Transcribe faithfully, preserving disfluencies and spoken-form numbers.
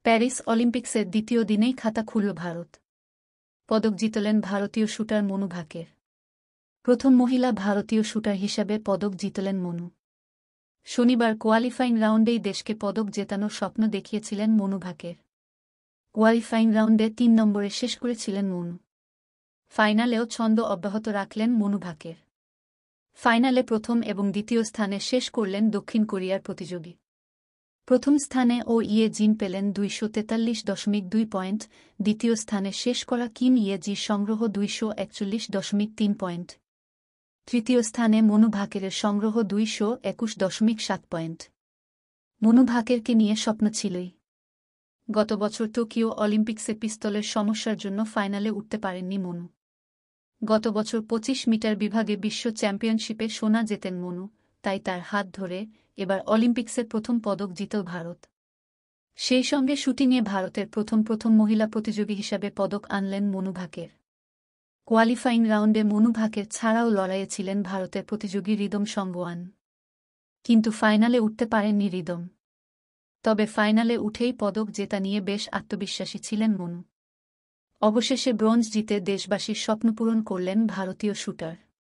Paris অলিম্পিক্সের দ্বিতীয় দিনেই খাতা খুলল ভারত। পদক জিতলেন ভারতীয় শুটার মনু ভাকের। প্রথম মহিলা ভারতীয় শুটার হিসাবে পদক জিতলেন মনু। শনিবার কোয়ালিফাইং রাউন্ডেই দেশকে পদক জেতানোর স্বপ্ন দেখিয়েছিলেন মনু ভাকের। কোয়ালিফাইং রাউন্ডে তিন নম্বরে শেষ করেছিলেন মনু। ফাইনালেও ছন্দ অব্যাহত রাখলেন মনু ভাকের। ফাইনালে প্রথম এবং দ্বিতীয় স্থানে শেষ করলেন দক্ষিণ কোরিয়ার প্রতিযোগী। প্রথম স্থানে ও ইয়ে জিন পেলেন দুইশো তেতাল্লিশ দশমিক দুই পয়েন্ট, দ্বিতীয় স্থানে শেষ করা কিম ইয়ে জি সংগ্রহ দুইশো একচল্লিশ দশমিক তিন পয়েন্ট, তৃতীয় স্থানে মনু ভাকেরের সংগ্রহ দুইশো একুশ দশমিক সাত পয়েন্ট। মনু ভাকেরকে নিয়ে স্বপ্ন ছিলই। গত বছর টোকিও অলিম্পিক্সে পিস্তলের সমস্যার জন্য ফাইনালে উঠতে পারেননি মনু। গত বছর পঁচিশ মিটার বিভাগে বিশ্ব চ্যাম্পিয়নশিপে সোনা জেতেন মনু, তাই তার হাত ধরে এবার অলিম্পিক্সের প্রথম পদক জিতল ভারত। সেই সঙ্গে শুটিংয়ে ভারতের প্রথম প্রথম মহিলা প্রতিযোগী হিসাবে পদক আনলেন মনু ভাকের। কোয়ালিফাইং রাউন্ডে মনু ভাকের ছাড়াও লড়াইয়ে ছিলেন ভারতের প্রতিযোগী রিদম সঙ্গওয়ান। কিন্তু ফাইনালে উঠতে পারেননি রিদম। তবে ফাইনালে উঠেই পদক জেতা নিয়ে বেশ আত্মবিশ্বাসী ছিলেন মনু। অবশেষে ব্রোঞ্জ জিতে দেশবাসীর স্বপ্নপূরণ করলেন ভারতীয় শুটার।